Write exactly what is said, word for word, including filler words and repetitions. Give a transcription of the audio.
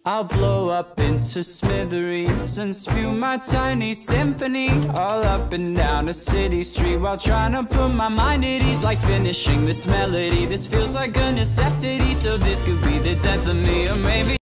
I'll blow up into smithereens and spew my tiny symphony all up and down a city street, while trying to put my mind at ease. Like finishing this melody, this feels like a necessity. So this could be the death of me, or maybe